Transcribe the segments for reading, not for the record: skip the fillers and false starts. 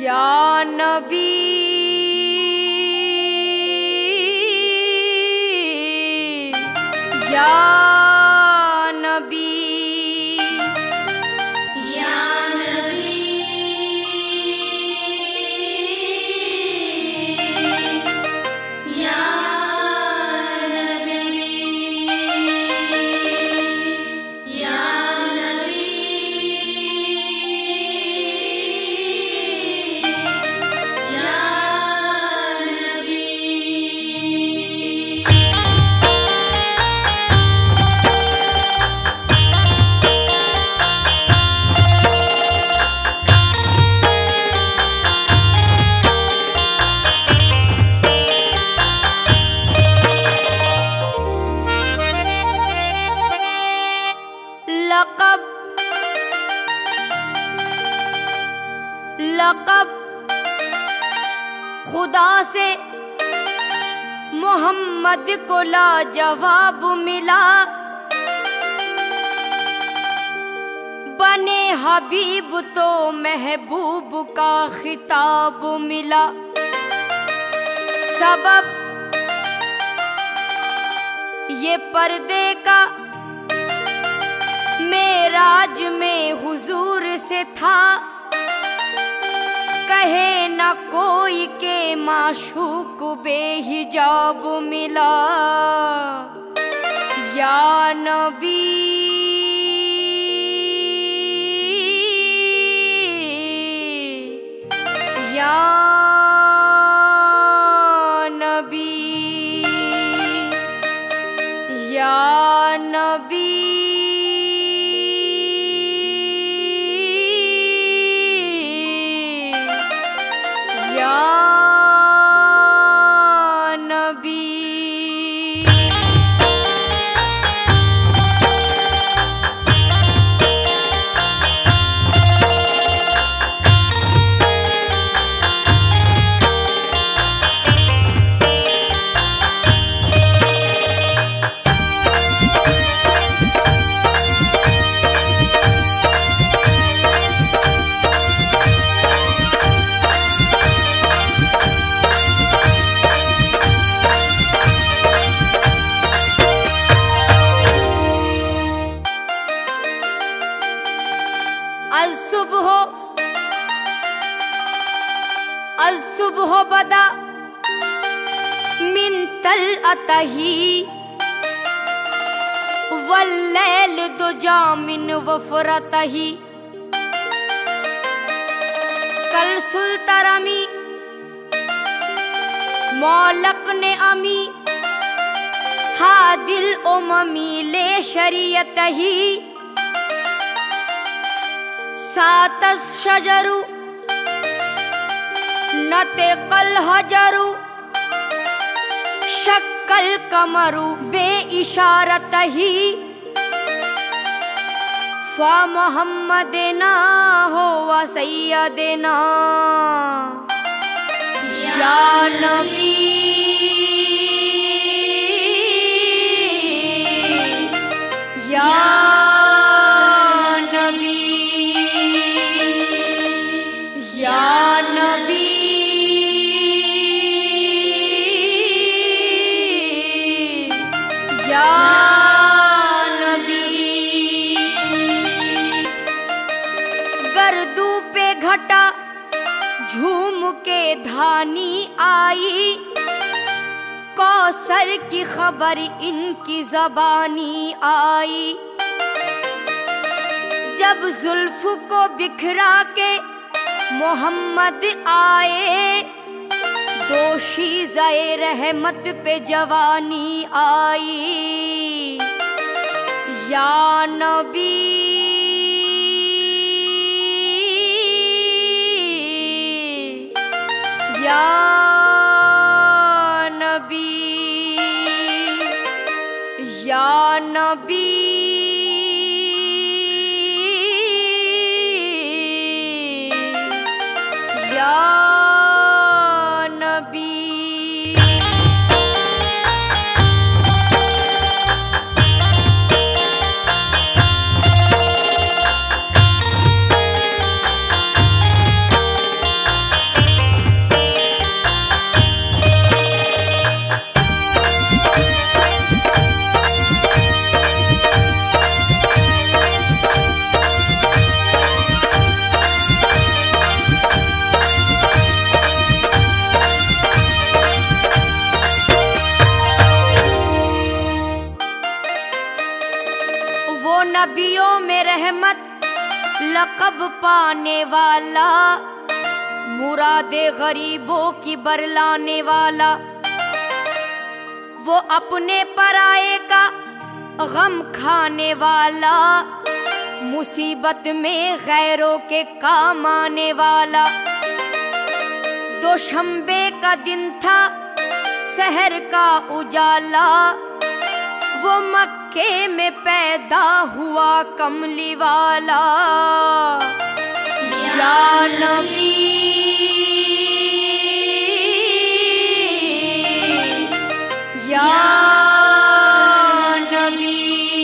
या नबी या नबी या नबी या लक़ब खुदा से मोहम्मद को लाजवाब मिला, बने हबीब तो महबूब का खिताब मिला। सबब ये पर्दे का मेराज में हुजूर से था, कहे न कोई के माशूक बेहिजाब मिला। या नबी या नबी या नबी सुबह बदा मिन तलअतही वल्लैल दुजा मिन वफरतही। कल सुल्तरमी मौलक ने अमी हादिल उममी ले शरीयतही। सातस शजरु नते कल हजरु शक्कल कमरु बे इशारत ही। फ़ा मोहम्मदना हो व सैयदना या नबी या नबी या नबी गर्दू पे घटा झूम के धानी आई, कौसर की खबर इनकी ज़बानी आई। जब जुल्फ को बिखरा के मोहम्मद आए, दोशीज़े रहमत पे जवानी आई। या नबी या नबी या नबी या नबी। लक़ब पाने वाला, मुरादे गरीबों की बरलाने वाला, वो अपने पराये का गम खाने वाला, मुसीबत में गैरों के काम आने वाला। दोशंबे का दिन था शहर का उजाला, वो मक्के में पैदा हुआ कमली वाला। या नबी या नबी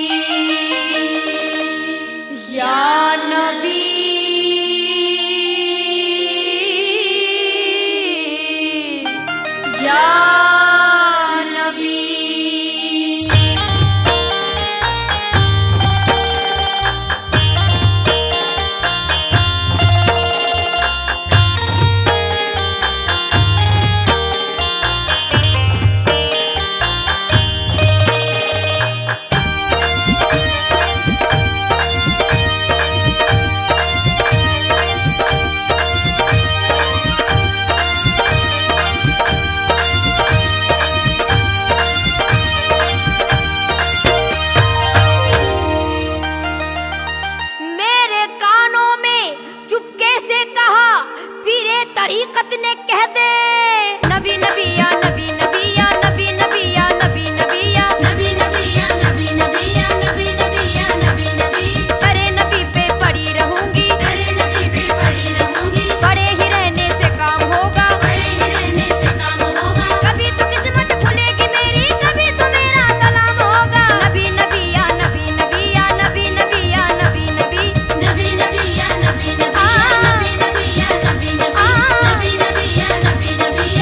या नबी या नबी। तरीक़त ने कह दे नबी नबी या नबी नबी या नबी नबी या नबी नबी या नबी नबी या नबी नबी या नबी नबी या नबी नबी। अरे नबी पे पड़ी रहूंगी, अरे नबी पे पड़ी रहूंगी, बड़े ही रहने से काम होगा, बड़े ही रहने से काम होगा। कभी तो किस्मत खुलेगी मेरी, कभी तो मेरा सलाम होगा। नबी नबी या नबी नबी या नबी नबी या नबी नबी नबी नबी या नबी नबी या नबी नबी या नबी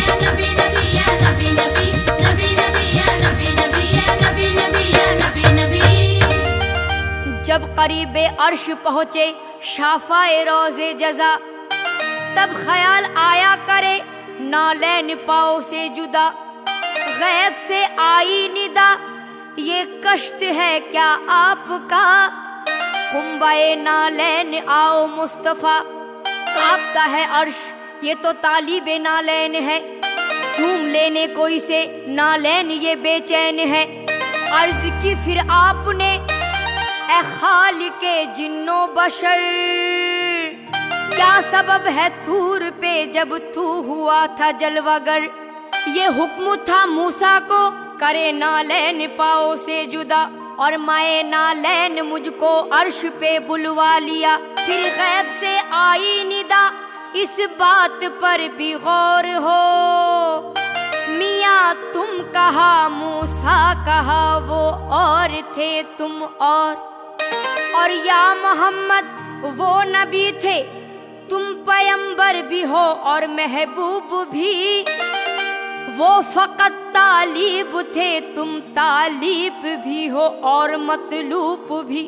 नबी। जब करीबे अर्श पहुँचे शाफाए रोज़े जज़ा, तब ख्याल आया करे नालैन पाओ से जुदा। गैब से आई निदा, ये कश्त है क्या आपका, कुंबाए नालैन आओ मुस्तफ़ा। कांपता है अर्श, ये तो तालिबे नालैन है, झूम लेने कोई से नालैन ये बेचैन है। अर्ज की फिर आपने ए खालिके जिन्नो बशर, क्या सबब है तूर पे जब तू हुआ था जलवागर। ये हुक्म था मूसा को करे नालैन पाओ से जुदा, और माए नालैन मुझको अर्श पे बुलवा लिया। फिर गैब से आई निदा, इस बात पर भी गौर हो, मियाँ तुम कहा मूसा कहा वो और थे तुम और या मोहम्मद वो नबी थे, तुम पैगंबर भी हो और महबूब भी। वो फकत तालिब थे, तुम तालिब भी हो और मतलूब भी।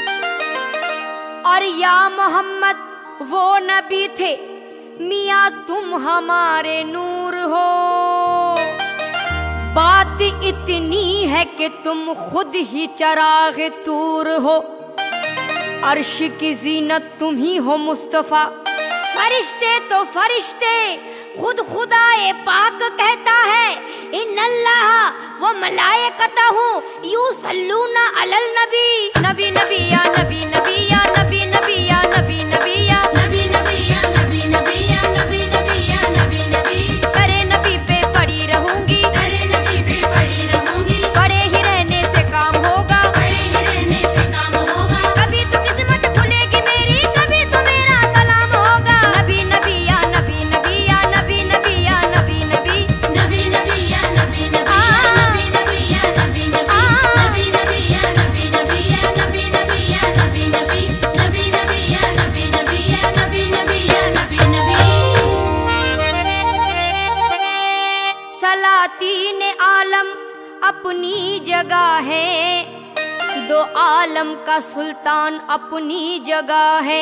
और या मोहम्मद वो नबी थे, मियाँ तुम हमारे नूर हो। बात इतनी है कि तुम खुद ही चराग तूर हो, अर्श की जीनत तुम ही हो मुस्तफ़ा। फरिश्ते तो फरिश्ते खुद खुदाए पाक कहता है, इन्नल्लाह व मलाइकतहु युसल्लूना अलल नबी। नबी नबी या नबी नबी या नबी नबी या नबी नबी या नबी नबी या नबी नबी या नबी नबी या नबी नबी। अरे नबी पे पड़ी रहूंगी, अरे नबी पे पड़ी रहूंगी, बड़े ही रहने से काम होगा, बड़े ही रहने से काम होगा। कभी तो किस्मत खुलेगी मेरी, कभी तो मेरा सलाम होगा। नबी नबी या नबी नबी या नबी नबी या नबी नबी नबी नबी या नबी नबी या नबी नबी या नबी नबी या नबी नबी या नबी नबी नबी नबी या नबी नबी या नबी नबी या नबी नबी। सलातीन आलम अपनी जगह है, दो आलम का सुल्तान अपनी जगह है।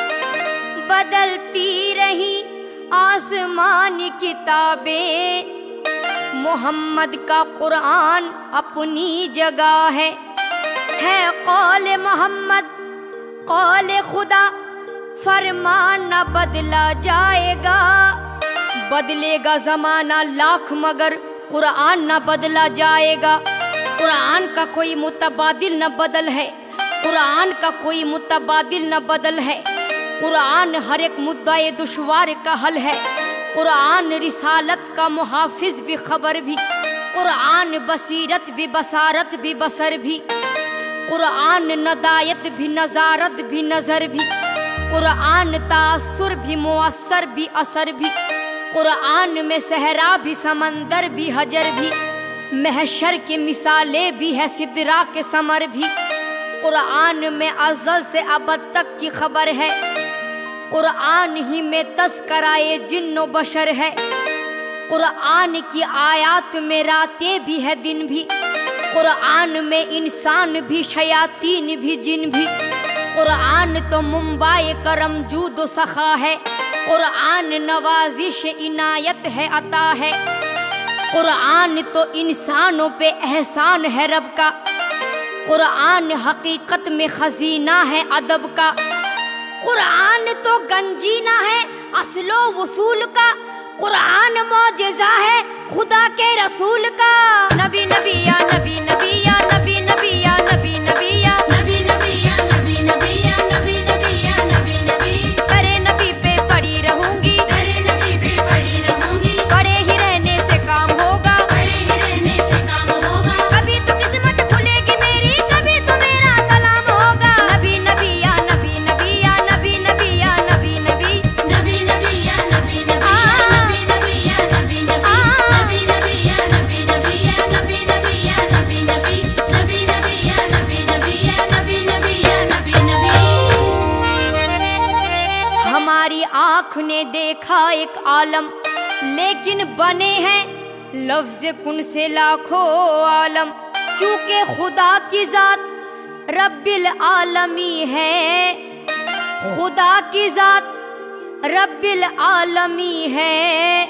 बदलती रही आसमान किताबें, मोहम्मद का कुरान अपनी जगह है। कौल मोहम्मद कौल खुदा, फरमान न बदला जाएगा। बदलेगा जमाना लाख मगर कुरान न बदला जाएगा। कुरान का कोई मुतबादिल न बदल है, कुरान का कोई मुतबादिल न बदल है। कुरान हर एक मुद्दाए दुश्वार का हल है। कुरान रिसालत का मुहाफिज भी खबर भी, कुरान बसीरत भी बसारत भी बसर भी। कुरान नदायत भी नजारत भी नजर भी। कुरान तासुर भी मुअस्सर भी असर भी। कुरान में सहरा भी समंदर भी हजर भी। महशर की मिसालें भी है सिदरा के समर भी। कुरान में अज़ल से अबद तक की खबर है। कुरान ही में तज़किराए जिन्नो बशर है। कुरान की आयात में रातें भी है दिन भी। कुरान में इंसान भी शयातीन भी जिन भी। कुरान तो मुंबाए करम जूदो सखा है। कुरान नवाजिश इनायत है अता है। कुरान तो इंसानों पे एहसान है रब का। कुरान हकीकत में खजीना है अदब का। कुरान तो गंजीना है असलो वसूल का। कुरान मौजिज़ा है खुदा के रसूल का। नबी नबी या नबी नबी या नबी नबी या नबी नबी या नबी नबी या नबी नबी या नबी नबी या नबी नबी। करे नबी पे पड़ी रहूंगी, करे नबी पे पड़ी रहूंगी। पड़े ही रहने से काम होगा, पड़े ही रहने से काम होगा। कभी तो किस्मत खुलेगी मेरी, कभी तो मेरा सलाम होगा। नबी नबी या नबी नबी या नबी नबी या नबी नबी नबी नबी या नबी नबी आँख ने देखा एक आलम, लेकिन बने हैं लफ्ज़ कुन से लाखों आलम। क्योंकि खुदा की जात रब्बिल आलमी है, खुदा की जात रब्बिल आलमी है।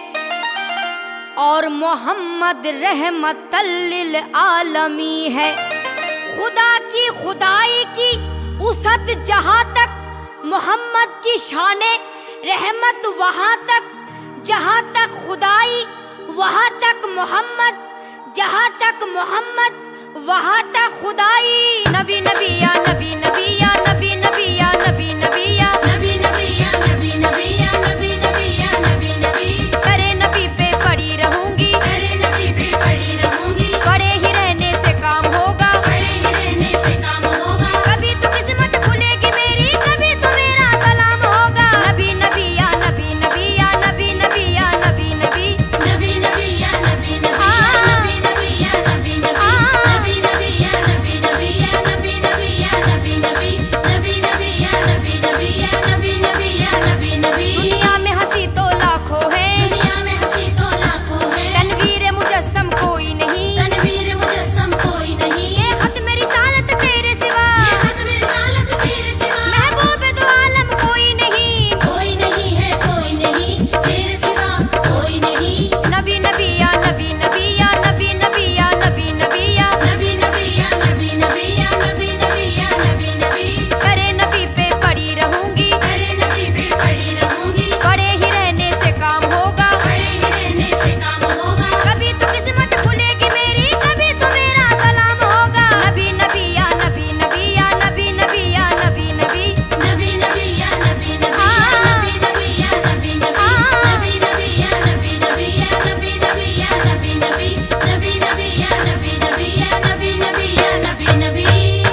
और मोहम्मद रहमतल लिल आलमी है। खुदा की खुदाई की उसत जहाँ तक, मोहम्मद की शाने रहमत वहाँ तक। जहाँ तक खुदाई वहाँ तक मोहम्मद, जहाँ तक मोहम्मद वहाँ तक खुदाई। नबी नबी या नबी नबी या नबी नबी या नबी नबी या नबी नबी या नबी नबी या नबी नबी या नबी नबी। करे नबी पे पड़ी रहूंगी, करे नबी पे पड़ी रहूंगी। पड़े ही रहने से काम होगा, पड़े ही रहने से काम होगा। कभी तो किस्मत खुलेगी मेरी, कभी तो मेरा सलाम होगा। नबी नबी या नबी नबी या नबी नबी या नबी नबी नबी नबी या नबी नबी या नबी नबी या नबी नबी नबी नबी या नबी नबी या नबी नबी या नबी नबी नबी नबी या नबी नबी या नबी नबी या नबी नबी। दुनिया में हंसी तो लाखों है, दुनिया में हंसी तो लाखों है। तनवीर मुजस्सम कोई नहीं, तनवीर मुजस्सम कोई नहीं। ये खत्म रिसालत तेरे सिवा, ये खत्म रिसालत तेरे सिवा। महबूब दो आलम कोई नहीं, कोई नहीं है कोई नहीं तेरे सिवा कोई नहीं। नबी नबी या नबी नबी या नबी नबी या नबी नबी या नबी नबी या नबी नबी या नबी नबी या नबी नबी। करे नबी पे पड़ी रहूंगी, करे नबी पे पड़ी रहूंगी। पड़े ही रहने से काम होगा, पड़े ही रहने से काम होगा। कभी तो किस्मत खुलेगी मेरी, कभी तो मेरा सलाम होगा। नबी नबी या नबी नबी या नबी नबी या नबी नबी नबी नबी या नबी नबी या नबी नबी या नबी नबी नबी नबी या नबी नबी या नबी नबी या नबी नबी नबी नबी या नबी नबी या नबी नबी या नबी नबी।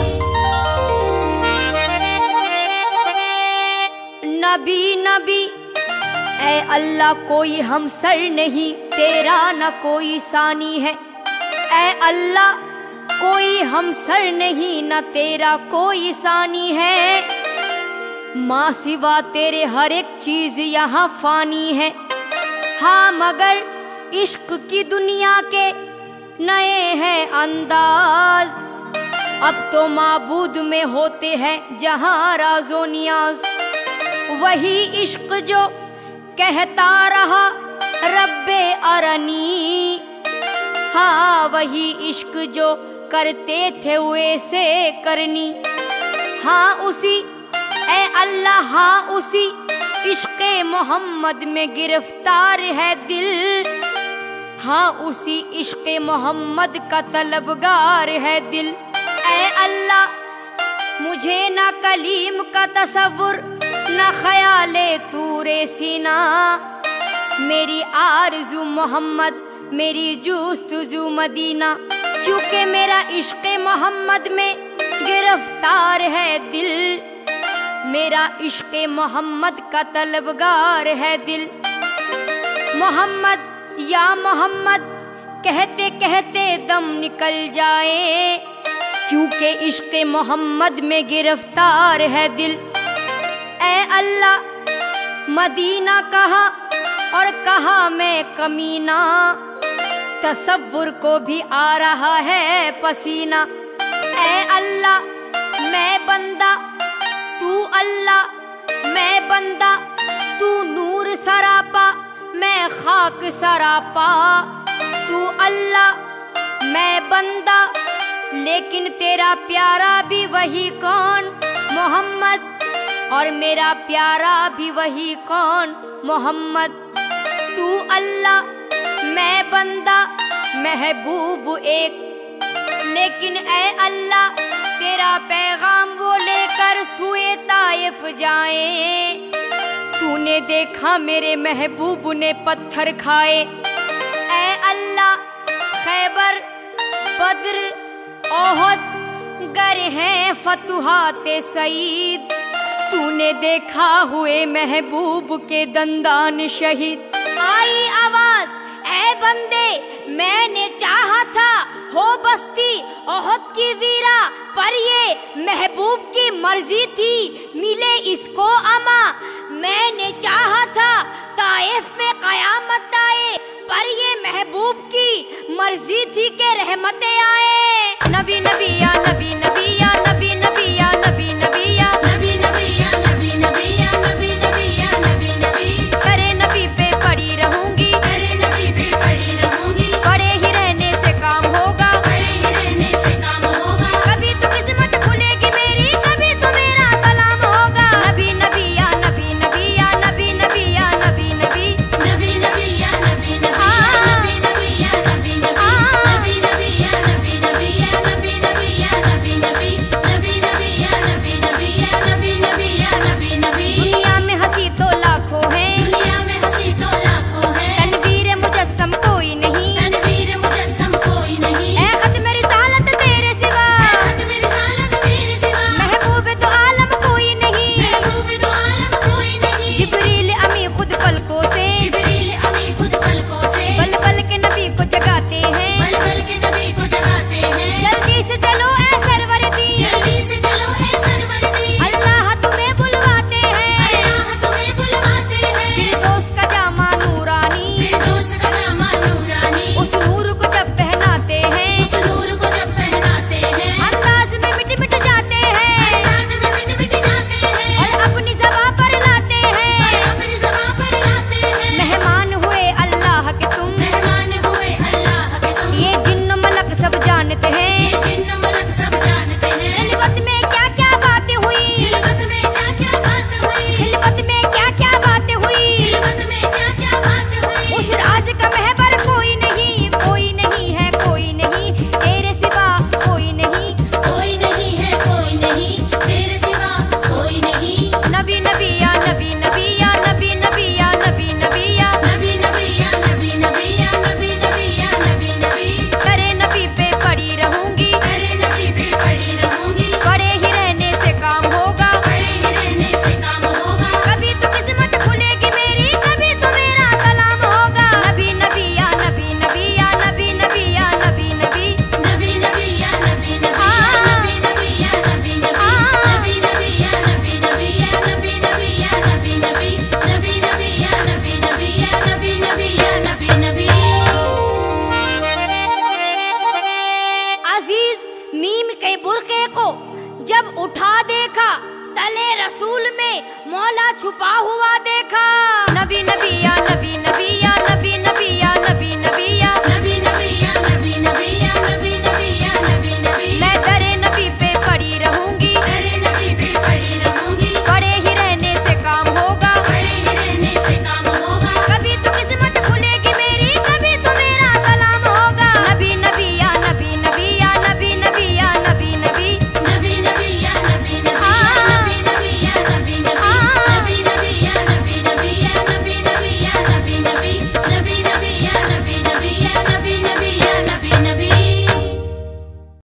नबी नबी ऐ अल्लाह कोई हमसर नहीं, तेरा न कोई सानी है। ऐ अल्लाह कोई हमसर नहीं, न तेरा कोई सानी है। माँ सिवा तेरे हर एक चीज यहाँ फानी है। हाँ मगर इश्क की दुनिया के नए हैं अंदाज। अब तो माबूद में होते हैं जहाँ राज़ो नियाज। वही इश्क जो कहता रहा रब्बे अरनी। हाँ वही इश्क जो करते थे वैसे करनी। हाँ उसी ऐ अल्लाह हाँ उसी इश्क़े मोहम्मद में गिरफ्तार है दिल, हाँ उसी इश्क़े मोहम्मद का तलबगार है दिल। ऐ अल्लाह मुझे ना कलीम का तसव्वुर ना ख़याले तूरे सीना, मेरी आरज़ू मोहम्मद मेरी जुस्तजू मदीना, क्योंकि मेरा इश्क़े मोहम्मद में गिरफ्तार है दिल, मेरा इश्क़े मोहम्मद का तलबगार है दिल। मोहम्मद या मोहम्मद कहते कहते दम निकल जाए, क्योंकि इश्क़े मोहम्मद में गिरफ्तार है दिल। ऐ अल्लाह मदीना कहा और कहा मैं कमीना, तसव्वुर को भी आ रहा है पसीना। ऐ अल्लाह मैं बंदा तू अल्लाह, मैं बंदा तू नूर सरापा, मैं खाक सरापा। तू अल्लाह मैं बंदा लेकिन तेरा प्यारा भी वही कौन मोहम्मद, और मेरा प्यारा भी वही कौन मोहम्मद। तू अल्लाह मैं बंदा महबूब एक, लेकिन ऐ अल्लाह तेरा पैगाम वो लेकर सुए ताइफ जाए। तूने देखा मेरे महबूब ने पत्थर खाए। ऐ अल्लाह खैबर बद्र ओहद गर हैं फतुहाते सईद, तूने देखा हुए महबूब के दंदान शहीद। आई आवाज ऐ बंदे मैंने चाहा था हो बस्ती ओहद की वीरा, पर ये महबूब की मर्जी थी मिले इसको अमा। मैंने चाहा था ताइफ में कयामत आए, पर ये महबूब की मर्जी थी कि रहमतें आए। नबी नबी